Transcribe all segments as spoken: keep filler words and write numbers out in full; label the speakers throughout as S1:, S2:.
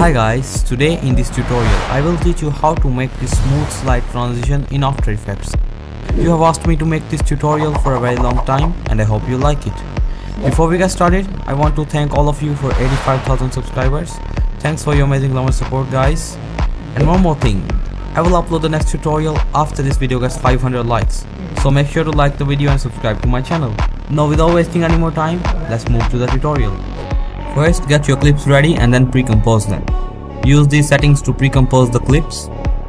S1: Hi guys, today in this tutorial I will teach you how to make this smooth slide transition in After Effects. You have asked me to make this tutorial for a very long time and I hope you like it. Before we get started, I want to thank all of you for eighty-five thousand subscribers. Thanks for your amazing love and support guys. And one more thing, I will upload the next tutorial after this video gets five hundred likes. So make sure to like the video and subscribe to my channel. Now without wasting any more time, let's move to the tutorial. First, get your clips ready and then pre-compose them. Use these settings to pre-compose the clips.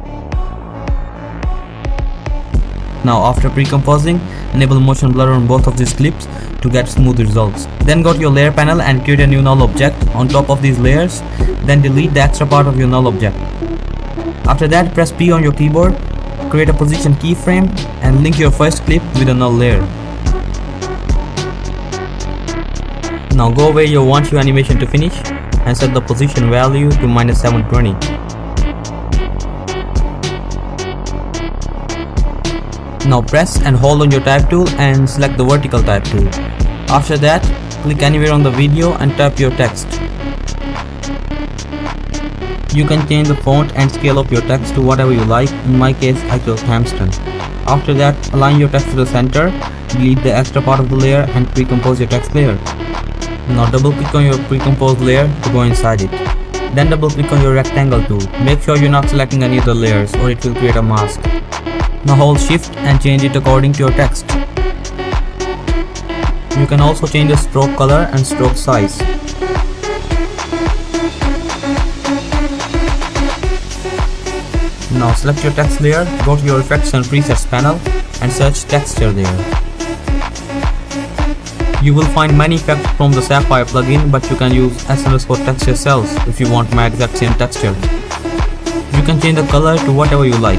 S1: Now after pre-composing, enable motion blur on both of these clips to get smooth results. Then go to your layer panel and create a new null object on top of these layers. Then delete the extra part of your null object. After that, press P on your keyboard, create a position keyframe and link your first clip with a null layer. Now go where you want your animation to finish and set the position value to minus seven twenty. Now press and hold on your type tool and select the vertical type tool. After that, click anywhere on the video and type your text. You can change the font and scale of your text to whatever you like. In my case, I chose Hamston. After that, align your text to the center, delete the extra part of the layer and pre-compose your text layer. Now double click on your pre-composed layer to go inside it. Then double click on your rectangle tool. Make sure you're not selecting any of the layers or it will create a mask. Now hold shift and change it according to your text. You can also change the stroke color and stroke size. Now select your text layer, go to your effects and presets panel and search texture layer. You will find many effects from the Sapphire plugin, but you can use S underscore texture cells if you want my exact same texture. You can change the color to whatever you like.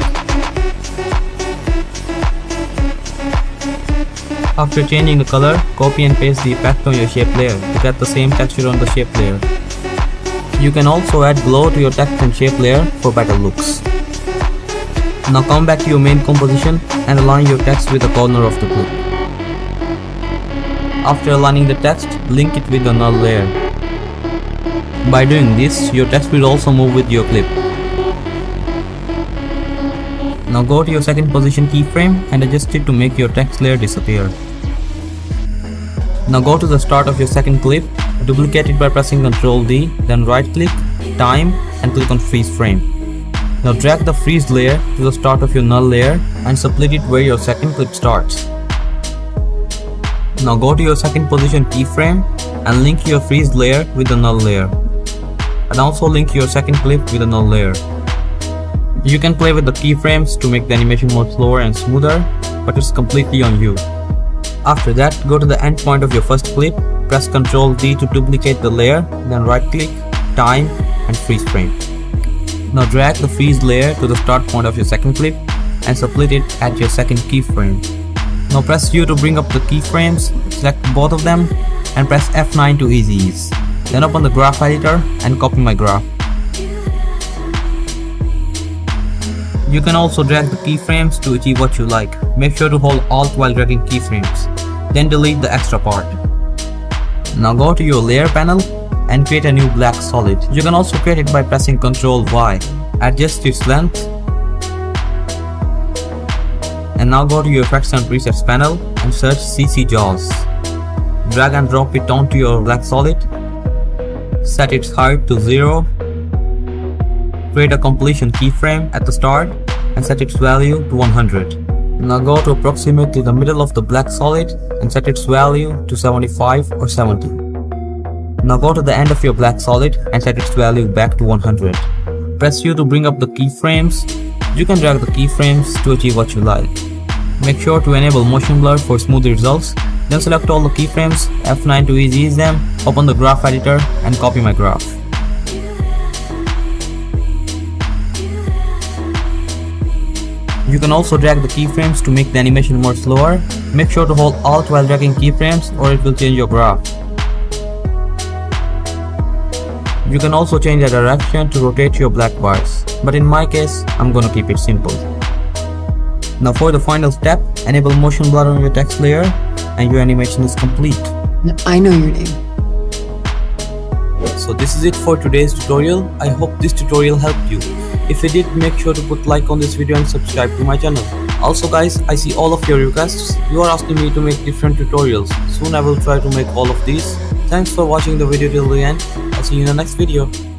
S1: After changing the color, copy and paste the effect on your shape layer to get the same texture on the shape layer. You can also add glow to your text and shape layer for better looks. Now come back to your main composition and align your text with the corner of the clip. After aligning the text, link it with the null layer. By doing this, your text will also move with your clip. Now go to your second position keyframe and adjust it to make your text layer disappear. Now go to the start of your second clip, duplicate it by pressing control D, then right click, time and click on freeze frame. Now drag the freeze layer to the start of your null layer and split it where your second clip starts. Now go to your second position keyframe and link your freeze layer with the null layer. And also link your second clip with the null layer. You can play with the keyframes to make the animation more slower and smoother, but it's completely on you. After that, go to the end point of your first clip, press control D to duplicate the layer, then right click, time and freeze frame. Now drag the freeze layer to the start point of your second clip and split it at your second keyframe. Now press U to bring up the keyframes, select both of them and press F nine to easy ease. Then open the graph editor and copy my graph. You can also drag the keyframes to achieve what you like. Make sure to hold Alt while dragging keyframes. Then delete the extra part. Now go to your layer panel and create a new black solid. You can also create it by pressing control Y. Adjust its length. And now go to your effects and presets panel and search C C Jaws. Drag and drop it onto your black solid. Set its height to zero. Create a completion keyframe at the start and set its value to one hundred. Now go to approximately the middle of the black solid and set its value to seventy-five or seventy. Now go to the end of your black solid and set its value back to one hundred. Press U to bring up the keyframes. You can drag the keyframes to achieve what you like. Make sure to enable motion blur for smooth results. Then select all the keyframes, F nine to easy ease them, open the graph editor and copy my graph. You can also drag the keyframes to make the animation more slower. Make sure to hold Alt while dragging keyframes or it will change your graph. You can also change the direction to rotate your black bars, but in my case, I'm gonna keep it simple. Now for the final step, enable motion blur on your text layer and your animation is complete.
S2: I know your name.
S1: So this is it for today's tutorial. I hope this tutorial helped you. If it did, make sure to put like on this video and subscribe to my channel. Also guys, I see all of your requests. You are asking me to make different tutorials. Soon I will try to make all of these. Thanks for watching the video till the end. I'll see you in the next video.